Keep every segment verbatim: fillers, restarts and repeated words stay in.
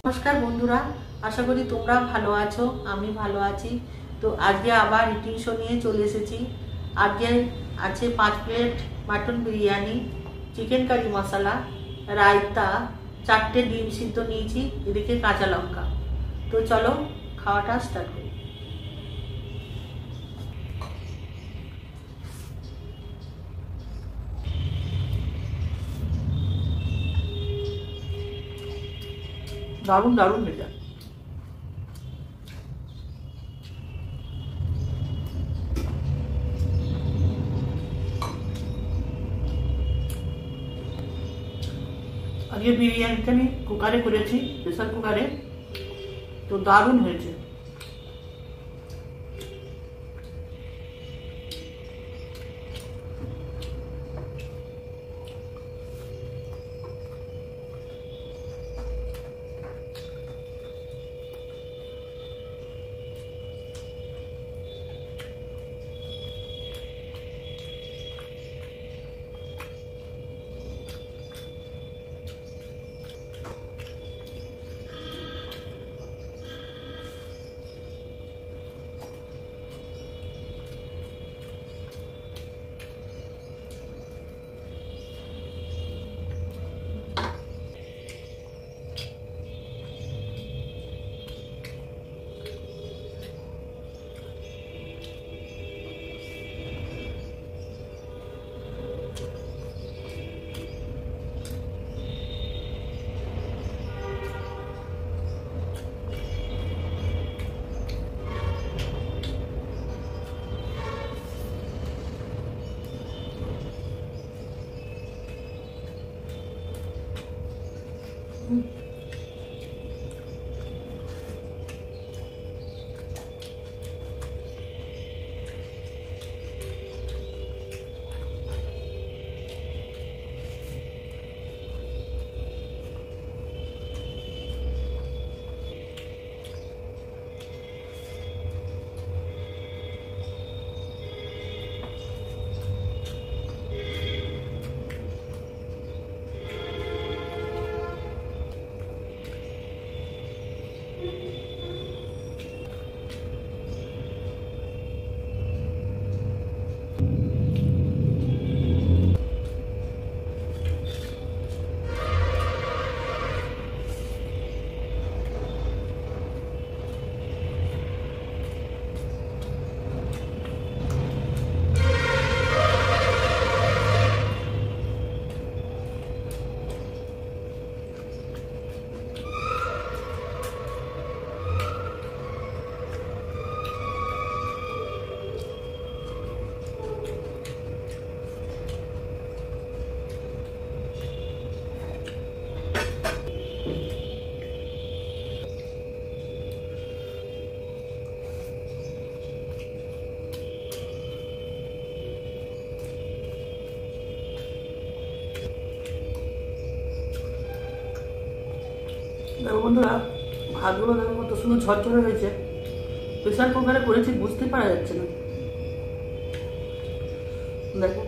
নমস্কার বন্ধুরা, আশা করি তোমরা ভালো আছো। আমি ভালো আছি। তো আজকে আবার ইটিং শো নিয়ে চলে এসেছি। আজকে আছে পাঁচ plate mutton biryani, chicken curry masala, raita, চারটে ডিম সিদ্ধ নিয়েছি, এদিকে কাঁচা লঙ্কা। তো চলো খাওয়াটা স্টার্ট করি। দারুণ দারুণ এটা। আজকে বিরিয়ানিটা আমি কুকারে করেছি, প্রেসার কুকারে। তো দারুণ হয়েছে। দেখো বন্ধুরা, ভাতগুলো দেখো কত সুন্দর ঝরঝরে হয়েছে। প্রেসার কুকারে করেছি, বুঝতে পারা যাচ্ছে না। দেখো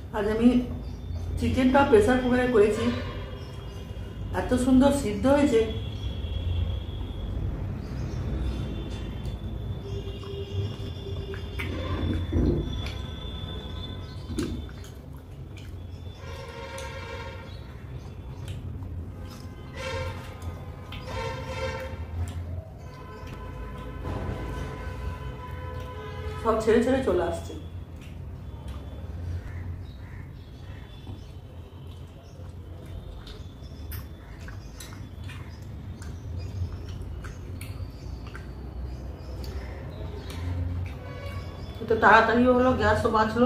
আজ আমি চিকেনটা প্রেসার কুকারে করেছি, এত সুন্দর সিদ্ধ হয়েছে। সব ছেড়ে ছেড়ে চলে আসছে। তো তাড়াতাড়ি হলো, গ্যাসও বাঁচলো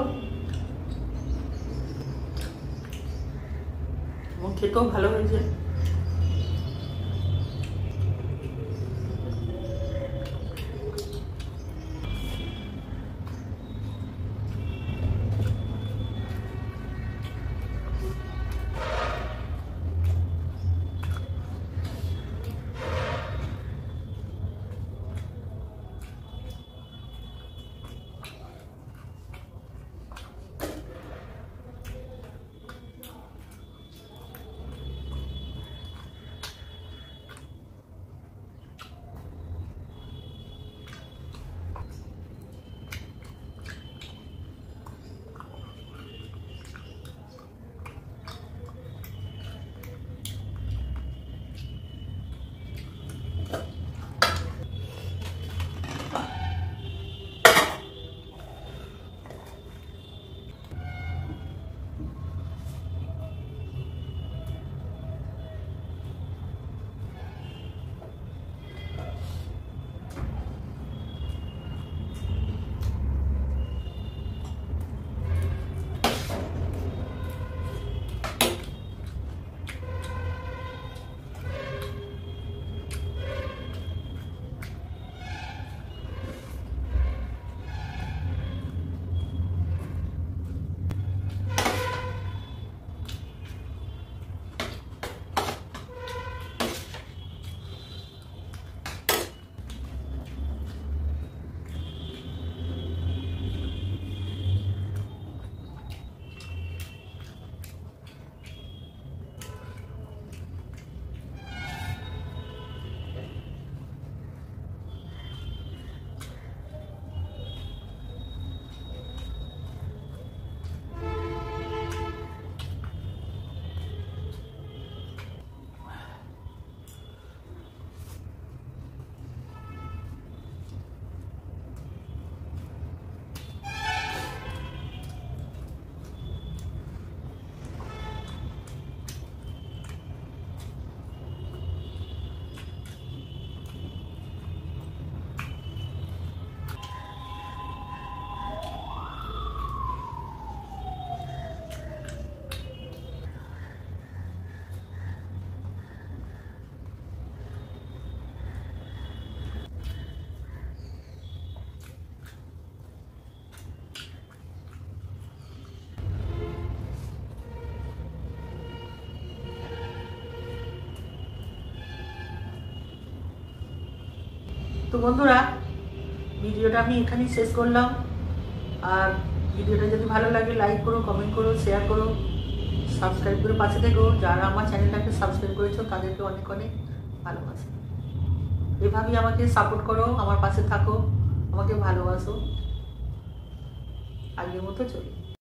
এবং খেতেও ভালো হয়েছে। তো বন্ধুরা, ভিডিওটা আমি এখানেই শেষ করলাম। আর ভিডিওটা যদি ভালো লাগে লাইক করো, কমেন্ট করো, শেয়ার করো, সাবস্ক্রাইব করে পাশে থেকো। যারা আমার চ্যানেলটাকে সাবস্ক্রাইব করেছো তাদেরকে অনেক অনেক ভালোবাসো। এভাবেই আমাকে সাপোর্ট করো, আমার পাশে থাকো, আমাকে ভালোবাসো। আগের মতো চলি।